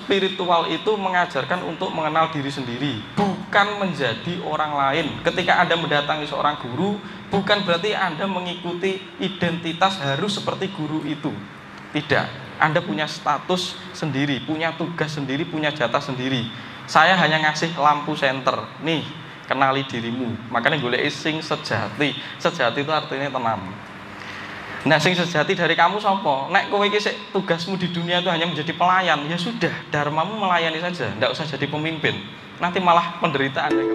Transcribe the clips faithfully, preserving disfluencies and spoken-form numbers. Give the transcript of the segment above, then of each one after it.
Spiritual itu mengajarkan untuk mengenal diri sendiri, bukan menjadi orang lain. Ketika Anda mendatangi seorang guru, bukan berarti Anda mengikuti identitas harus seperti guru itu. Tidak, Anda punya status sendiri, punya tugas sendiri, punya jatah sendiri. Saya hanya ngasih lampu senter, nih, kenali dirimu. Makanya golek sing sejati. Sejati itu artinya tenang. Nah, sing sejati dari kamu sapa? Nek kowe iki sik tugasmu di dunia itu hanya menjadi pelayan, ya sudah, dharmamu melayani saja, ndak usah jadi pemimpin. Nanti malah penderitaan ya.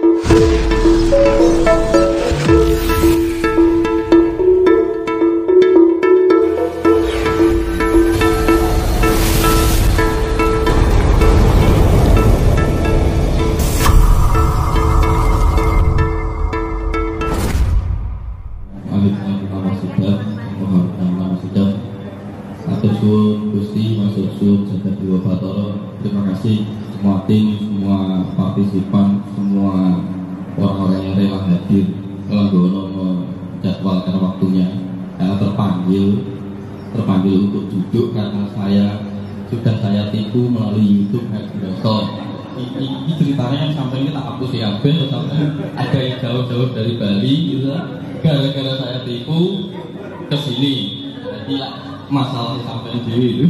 Terima kasih semua tim, semua partisipan, semua orang-orang yang rela hadir menggono menjadwalkan waktunya karena terpanggil terpanggil untuk duduk karena saya sudah saya tipu melalui YouTube Headbreaker. Ini, ini ceritanya yang sampai ini tak hapus ya, Ben, sampai ada yang jauh-jauh dari Bali gitu, gara-gara saya tipu ke sini. Jadi masalah sampai di itu.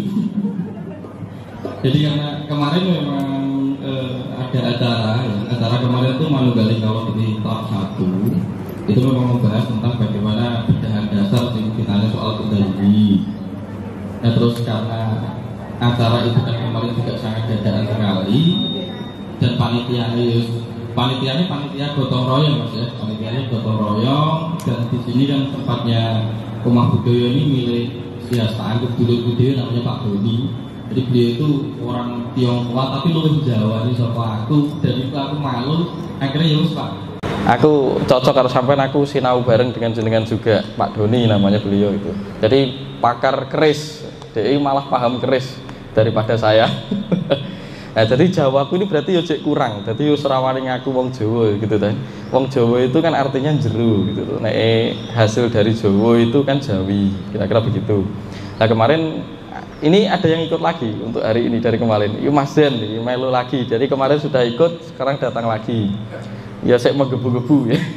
Jadi karena kemarin memang eh, ada acara, ya. Acara kemarin itu Manunggaling kalau di tahap satu itu memang membahas tentang bagaimana pecahan dasar ditanya soal kendali. Nah terus karena acara itu kan kemarin juga sangat dadakan sekali dan panitia panitianya panitia gotong royong mas ya, panitianya gotong royong dan di sini kan tempatnya Rumah Budaya ini milik siasaan budaya namanya Pak Doni. Jadi beliau itu orang Tionghoa tapi lebih Jawa nih sama aku, dan itu aku malu akhirnya ya Pak. Aku cocok harus sampai aku sinau bareng dengan jenengan juga Pak Doni namanya beliau itu. Jadi pakar keris, dia malah paham keris daripada saya. Nah jadi Jawaku ini berarti yo cek kurang, jadi yo serawani ngaku wong Jawa gitu kan. Wong Jawa itu kan artinya jero gitu. Nah eh, hasil dari Jawa itu kan Jawi, kira-kira begitu. Nah kemarin ini ada yang ikut lagi untuk hari ini dari kemarin. Yuk Mas Den, melu lagi. Jadi kemarin sudah ikut, sekarang datang lagi. Ya saya menggebu-gebu ya.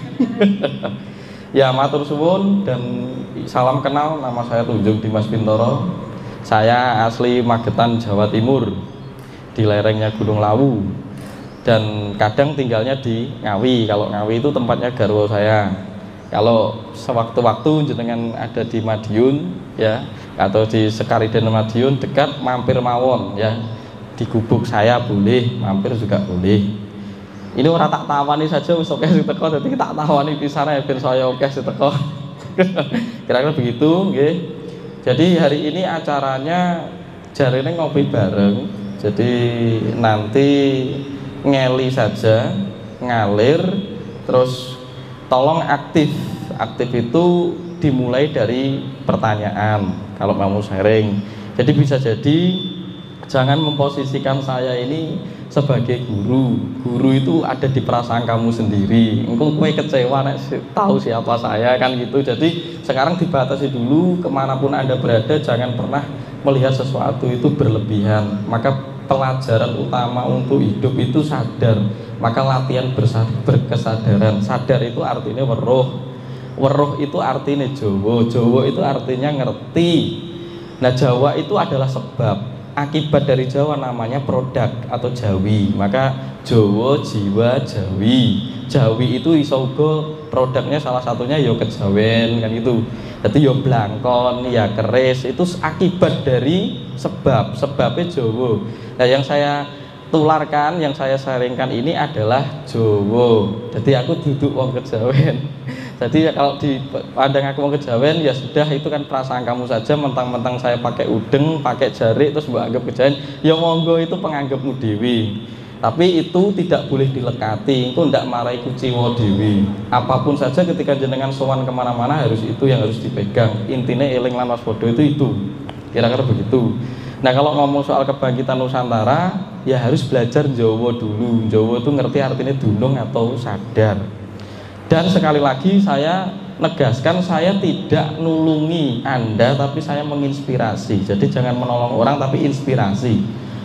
Ya matur suwun dan salam kenal. Nama saya Tunjung Dimas Bintoro. Saya asli Magetan, Jawa Timur, di lerengnya Gunung Lawu. Dan kadang tinggalnya di Ngawi. Kalau Ngawi itu tempatnya garwa saya. Kalau sewaktu-waktu jenengan ada di Madiun ya, atau di Sekariden Madiun dekat mampir mawon ya, di gubuk saya boleh, mampir juga boleh. Ini orang tak tawani saja wis oke si teko, jadi tak tawani pisan ya ben saya oke si teko. Kira-kira begitu nggih. Jadi hari ini acaranya jarine ngopi bareng. Jadi nanti ngeli saja, ngalir, terus tolong aktif. Aktif itu dimulai dari pertanyaan kalau mau sharing. Jadi bisa jadi jangan memposisikan saya ini sebagai guru. Guru itu ada di perasaan kamu sendiri. Engkau kue kecewa nek tahu siapa saya kan gitu. Jadi sekarang dibatasi dulu, kemanapun Anda berada jangan pernah melihat sesuatu itu berlebihan. Maka pelajaran utama untuk hidup itu sadar. Maka latihan berkesadaran. Sadar itu artinya weruh. Weruh itu artinya Jawa. Jawa itu artinya ngerti. Nah Jawa itu adalah sebab. Akibat dari Jawa namanya produk atau Jawi. Maka Jawa, Jiwa, Jawi. Jawi itu iso uga produknya salah satunya ya kejawen kan gitu. Jadi ya blangkon, ya keris, itu akibat dari sebab. Sebabnya Jawa. Nah yang saya tularkan, yang saya sharingkan ini adalah Jawa. Jadi aku duduk wong kejawen. Jadi kalau dipandang aku mau kejawen ya sudah, itu kan perasaan kamu saja. Mentang-mentang saya pakai udeng, pakai jari terus mbak anggap kejawen, ya monggo itu penganggapmu dewi. Tapi itu tidak boleh dilekati, itu tidak marahi kuciwa dewi. Apapun saja ketika jenengan sowan kemana-mana harus itu yang harus dipegang. Intinya eling lan waspada itu itu. Kira-kira begitu. Nah kalau ngomong soal kebangkitan Nusantara ya harus belajar Jawa dulu. Jawa itu ngerti artinya dunung atau sadar. Dan sekali lagi saya negaskan, saya tidak nulungi Anda tapi saya menginspirasi. Jadi jangan menolong orang tapi inspirasi.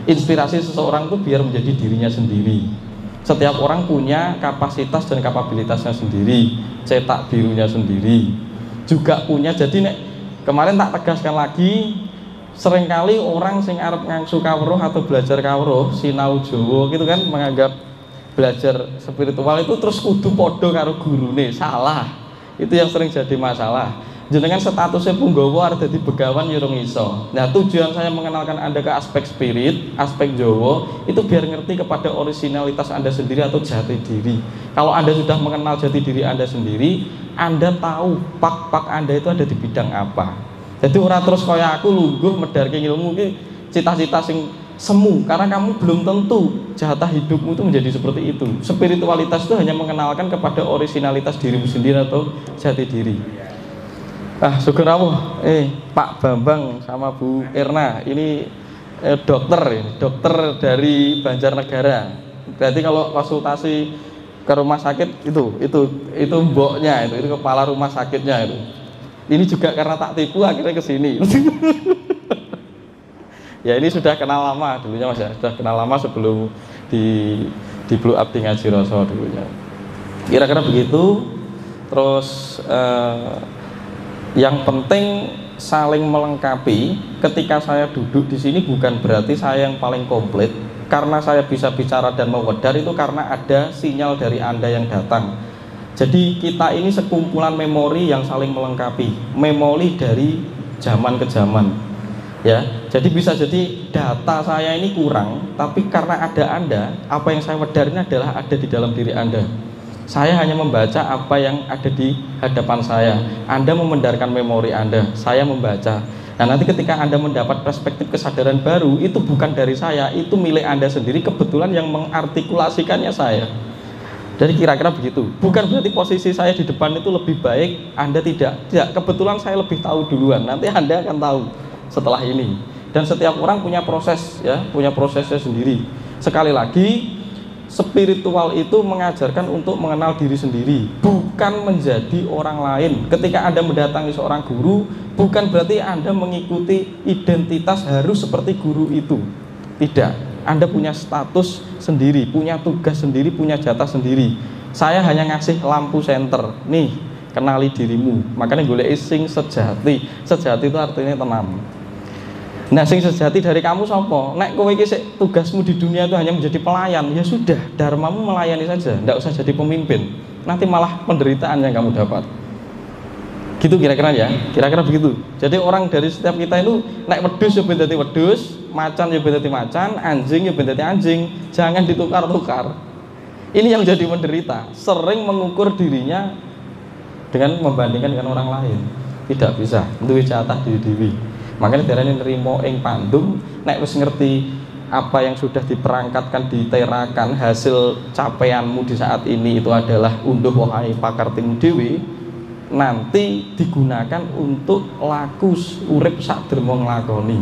inspirasi seseorang itu biar menjadi dirinya sendiri. Setiap orang punya kapasitas dan kapabilitasnya sendiri, cetak birunya sendiri juga punya. Jadi nek kemarin tak tegaskan lagi, seringkali orang sing arep ngangsu kawruh atau belajar kawruh sinau Jawa gitu kan, menganggap belajar spiritual itu terus kudu podo karo gurune. Salah. Itu yang sering jadi masalah. Jenengan statusnya punggawa arep dadi begawan ya urung iso. Nah, tujuan saya mengenalkan Anda ke aspek spirit, aspek Jawa itu biar ngerti kepada originalitas Anda sendiri atau jati diri. Kalau Anda sudah mengenal jati diri Anda sendiri, Anda tahu pak-pak Anda itu ada di bidang apa. Jadi ora terus kaya aku lungguh medarke ilmu iki cita-cita sing semu, karena kamu belum tentu jatah hidupmu itu menjadi seperti itu. Spiritualitas itu hanya mengenalkan kepada originalitas dirimu sendiri atau jati diri. Ah, syukur Allah, eh Pak Bambang sama Bu Erna ini eh, dokter, dokter dari Banjarnegara. Berarti kalau konsultasi ke rumah sakit itu, itu, itu mboknya itu, itu kepala rumah sakitnya itu. Ini juga karena tak tipu akhirnya kesini. Ya ini sudah kenal lama dulunya Mas ya, sudah kenal lama sebelum di di Blue Up di Ngaji Rasa dulunya. Kira-kira begitu. Terus eh, yang penting saling melengkapi. Ketika saya duduk di sini bukan berarti saya yang paling komplit. Karena saya bisa bicara dan mewedar itu karena ada sinyal dari Anda yang datang. Jadi kita ini sekumpulan memori yang saling melengkapi, memori dari zaman ke zaman. Ya, jadi bisa jadi data saya ini kurang, tapi karena ada Anda, apa yang saya wedar ini adalah ada di dalam diri Anda. Saya hanya membaca apa yang ada di hadapan saya. Anda memendarkan memori Anda, saya membaca. Nah, nanti ketika Anda mendapat perspektif kesadaran baru, itu bukan dari saya, itu milik Anda sendiri, kebetulan yang mengartikulasikannya saya. Jadi kira-kira begitu. Bukan berarti posisi saya di depan itu lebih baik, Anda tidak. Tidak, kebetulan saya lebih tahu duluan. Nanti Anda akan tahu setelah ini. Dan setiap orang punya proses, ya, punya prosesnya sendiri. Sekali lagi, spiritual itu mengajarkan untuk mengenal diri sendiri, bukan menjadi orang lain. Ketika Anda mendatangi seorang guru, bukan berarti Anda mengikuti identitas harus seperti guru itu. Tidak. Anda punya status sendiri, punya tugas sendiri, punya jatah sendiri. Saya hanya ngasih lampu senter. Nih, kenali dirimu. Makanya golek sing sejati. Sejati itu artinya tenang. Nah, sing sejati dari kamu sapa? Nek kowe iki sik tugasmu di dunia itu hanya menjadi pelayan, ya sudah, dharmamu melayani saja, tidak usah jadi pemimpin. Nanti malah penderitaan yang kamu dapat. Gitu kira-kira ya, kira-kira begitu. Jadi orang dari setiap kita itu nek wedhus ya ben dadi wedhus, macan ya ben dadi macan, anjing ya ben dadi anjing. Jangan ditukar-tukar. Ini yang jadi menderita, sering mengukur dirinya dengan membandingkan dengan orang lain. Tidak bisa, duwe jatah diri-diri. Makanya darane nerimo ing pandum, nek wis ngerti apa yang sudah diperangkatkan, diterakan, hasil capaianmu di saat ini itu adalah unduh wahai pakartimu dhewe, nanti digunakan untuk laku urip sak dermo nglakoni.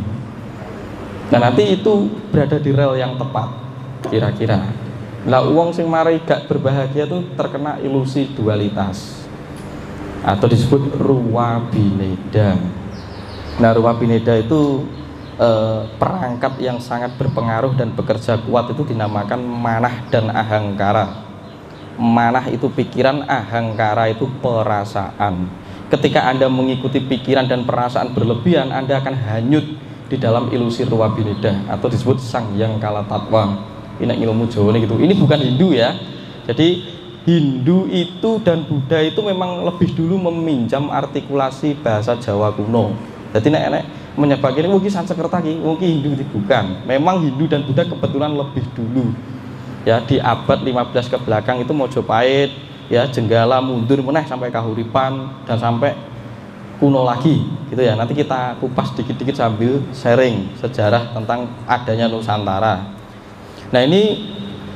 Nah, nanti itu berada di rel yang tepat kira-kira. Lah wong sing mari gak berbahagia tuh terkena ilusi dualitas atau disebut ruwa bineda. Nah, ruwa bineda itu eh, perangkat yang sangat berpengaruh dan bekerja kuat itu dinamakan manah dan ahangkara. Manah itu pikiran, ahangkara itu perasaan. Ketika Anda mengikuti pikiran dan perasaan berlebihan, Anda akan hanyut di dalam ilusi ruwa bineda atau disebut sang yang kala tatwa. Ini ilmu Jawa gitu. Ini bukan Hindu ya. Jadi Hindu itu dan Buddha itu memang lebih dulu meminjam artikulasi bahasa Jawa kuno. Jadi nek-nek menyebabkan ini mungkin Sanskerta ki, mungkin Hindu itu bukan. Memang Hindu dan Buddha kebetulan lebih dulu. Ya, di abad lima belas ke belakang itu Mojopahit, ya, Jenggala mundur meneh sampai Kahuripan dan sampai kuno lagi gitu ya. Nanti kita kupas dikit-dikit sambil sharing sejarah tentang adanya Nusantara. Nah, ini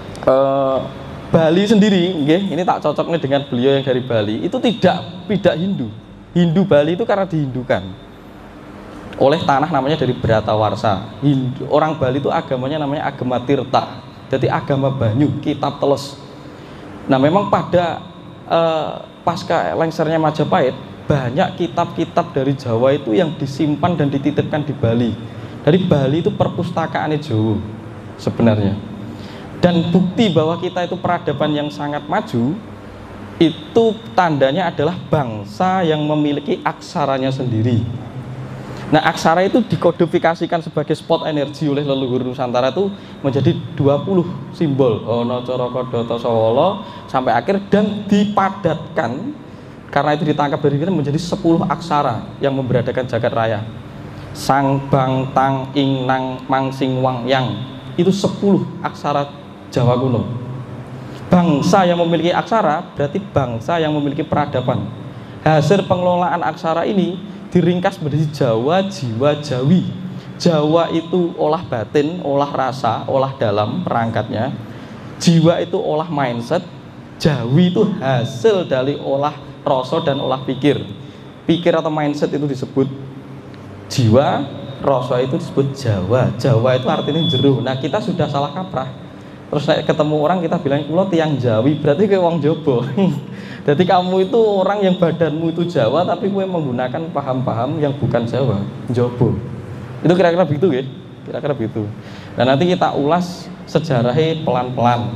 eh, Bali sendiri, okay, ini tak cocok nih dengan beliau yang dari Bali. Itu tidak tidak Hindu. Hindu Bali itu karena dihindukan oleh tanah namanya dari Bratawarsa. Hindu, orang Bali itu agamanya namanya agama Tirta. Jadi agama banyu, kitab teles. Nah, memang pada eh, pasca lengsernya Majapahit, banyak kitab-kitab dari Jawa itu yang disimpan dan dititipkan di Bali. Dari Bali itu perpustakaannya Jawa. sebenarnya. Dan bukti bahwa kita itu peradaban yang sangat maju, itu tandanya adalah bangsa yang memiliki aksaranya sendiri. Nah, aksara itu dikodifikasikan sebagai spot energi oleh leluhur Nusantara itu menjadi dua puluh simbol Hono Coro Kodo Tosowolo sampai akhir, dan dipadatkan karena itu ditangkap dari kita menjadi sepuluh aksara yang memberadakan jagat raya. Sang Bang Tang Ing Nang Mang Sing Wang Yang, itu sepuluh aksara Jawa kuno. Bangsa yang memiliki aksara berarti bangsa yang memiliki peradaban. Hasil pengelolaan aksara ini diringkas menjadi Jawa, Jiwa, Jawi. Jawa itu olah batin, olah rasa, olah dalam perangkatnya. Jiwa itu olah mindset. Jawi itu hasil dari olah rasa dan olah pikir. Pikir atau mindset itu disebut jiwa, rasa itu disebut Jawa. Jawa itu artinya jero. Nah, kita sudah salah kaprah. Terus ketemu orang kita bilang kulo tiang Jawi, berarti kayak wong Jobo. Jadi kamu itu orang yang badanmu itu Jawa, tapi gue menggunakan paham-paham yang bukan Jawa, Jobo. Itu kira-kira begitu ya, kira-kira begitu. Dan nanti kita ulas sejarahnya pelan-pelan.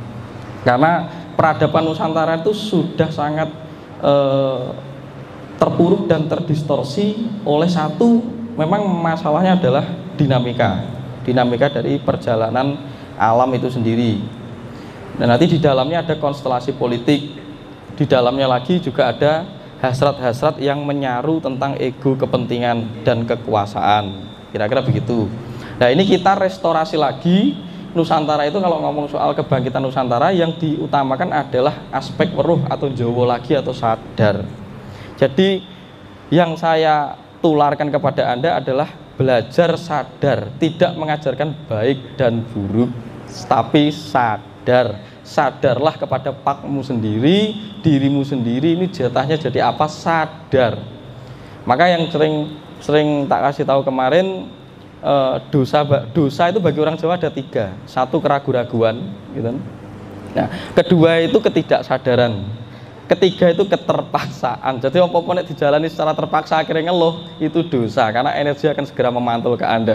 Karena peradaban Nusantara itu sudah sangat eh, terpuruk dan terdistorsi oleh satu, memang masalahnya adalah dinamika. Dinamika dari perjalanan alam itu sendiri. Dan nanti di dalamnya ada konstelasi politik, di dalamnya lagi juga ada hasrat-hasrat yang menyaru tentang ego, kepentingan, dan kekuasaan. Kira-kira begitu. Nah, ini kita restorasi lagi Nusantara itu. Kalau ngomong soal kebangkitan Nusantara, yang diutamakan adalah aspek weruh atau Jawa lagi atau sadar. Jadi yang saya tularkan kepada Anda adalah belajar sadar, tidak mengajarkan baik dan buruk, tapi sadar. Sadarlah kepada pakmu sendiri, dirimu sendiri, ini jatahnya jadi apa, sadar. Maka yang sering sering tak kasih tahu kemarin, eh, dosa dosa itu bagi orang Jawa ada tiga. Satu, keraguan-raguan, gitu. Nah, kedua itu ketidaksadaran. Ketiga itu keterpaksaan. Jadi apa-apa nek dijalani secara terpaksa akhirnya ngeluh, itu dosa, karena energi akan segera memantul ke Anda.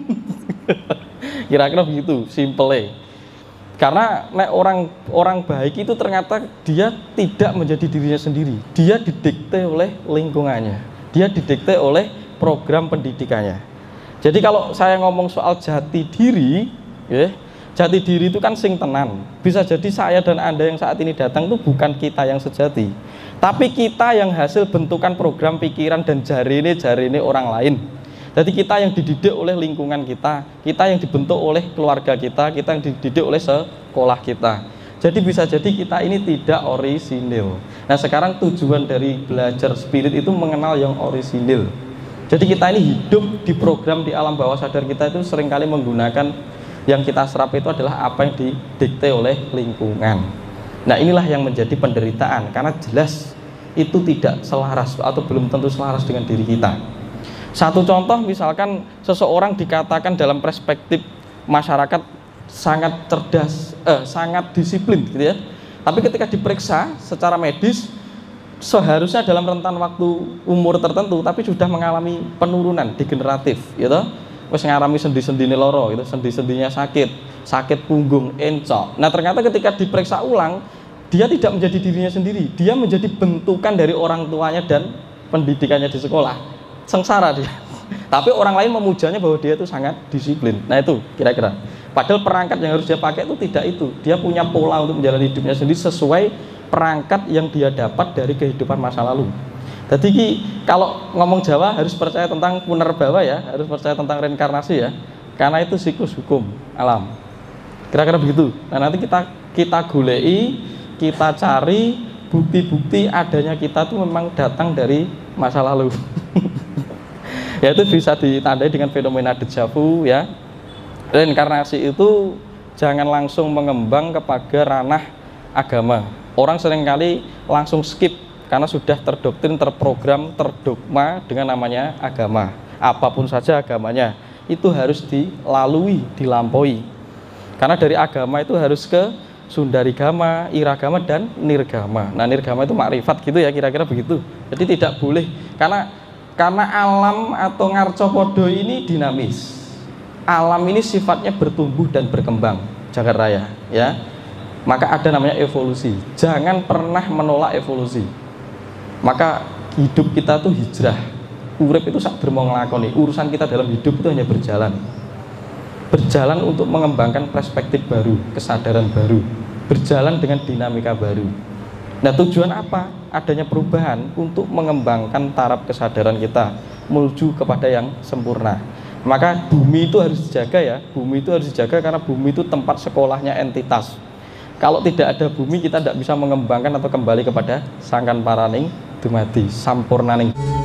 Kira-kira begitu, simple. Karena nek orang orang baik itu ternyata dia tidak menjadi dirinya sendiri. Dia didikte oleh lingkungannya. Dia didikte oleh program pendidikannya. Jadi kalau saya ngomong soal jati diri, ya, jati diri itu kan sing tenan. Bisa jadi saya dan Anda yang saat ini datang itu bukan kita yang sejati, tapi kita yang hasil bentukan program pikiran dan jarine-jarine orang lain. Jadi kita yang dididik oleh lingkungan kita, kita yang dibentuk oleh keluarga kita, kita yang dididik oleh sekolah kita. Jadi bisa jadi kita ini tidak orisinil. Nah, sekarang tujuan dari belajar spirit itu mengenal yang orisinil. Jadi kita ini hidup di program di alam bawah sadar kita itu seringkali menggunakan yang kita serap itu adalah apa yang didikte oleh lingkungan. Nah, inilah yang menjadi penderitaan, karena jelas itu tidak selaras atau belum tentu selaras dengan diri kita. Satu contoh, misalkan seseorang dikatakan dalam perspektif masyarakat sangat cerdas, eh, sangat disiplin gitu ya. Tapi ketika diperiksa secara medis, seharusnya dalam rentan waktu umur tertentu, tapi sudah mengalami penurunan degeneratif, gitu. Wes ngalami sendi-sendine loro, gitu, sendi-sendinya sakit, sakit punggung, encok. Nah, ternyata ketika diperiksa ulang, dia tidak menjadi dirinya sendiri, dia menjadi bentukan dari orang tuanya dan pendidikannya di sekolah. Sengsara dia. Tapi orang lain memujanya bahwa dia itu sangat disiplin. Nah, itu kira-kira. Padahal perangkat yang harus dia pakai itu tidak itu. Dia punya pola untuk menjalani hidupnya sendiri sesuai perangkat yang dia dapat dari kehidupan masa lalu. Jadi kalau ngomong Jawa harus percaya tentang punerbawa ya, harus percaya tentang reinkarnasi ya. Karena itu siklus hukum alam. Kira-kira begitu. Nah, nanti kita kita golei, kita cari bukti-bukti adanya kita itu memang datang dari masa lalu. Ya, itu bisa ditandai dengan fenomena deja vu ya. Reinkarnasi itu jangan langsung mengembang kepada ranah agama. Orang seringkali langsung skip karena sudah terdoktrin, terprogram, terdogma dengan namanya agama. Apapun saja agamanya, itu harus dilalui, dilampaui. Karena dari agama itu harus ke sundarigama, iragama, dan nirgama. Nah, nirgama itu makrifat gitu ya, kira-kira begitu. Jadi tidak boleh, karena karena alam atau ngarcopodo ini dinamis. alam ini sifatnya bertumbuh dan berkembang, jagat raya, ya. Maka ada namanya evolusi. Jangan pernah menolak evolusi. Maka hidup kita tuh hijrah. Urip itu sak dermo nglakoni. Urusan kita dalam hidup itu hanya berjalan. Berjalan untuk mengembangkan perspektif baru, kesadaran baru, berjalan dengan dinamika baru. Nah, tujuan apa? Adanya perubahan untuk mengembangkan taraf kesadaran kita menuju kepada yang sempurna. Maka bumi itu harus dijaga ya. Bumi itu harus dijaga karena bumi itu tempat sekolahnya entitas. Kalau tidak ada bumi, kita tidak bisa mengembangkan atau kembali kepada sangkan paraning dumadi sampurnaning.